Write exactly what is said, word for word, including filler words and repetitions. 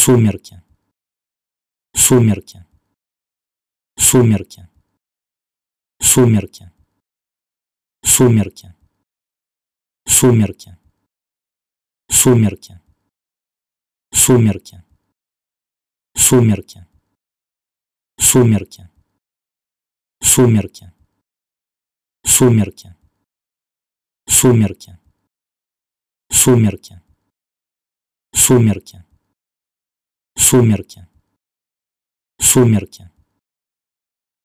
сумерки, сумерки, сумерки, сумерки, сумерки, сумерки, сумерки, сумерки, сумерки, сумерки, сумерки, сумерки, сумерки, сумерки, сумерки, сумерки, сумерки,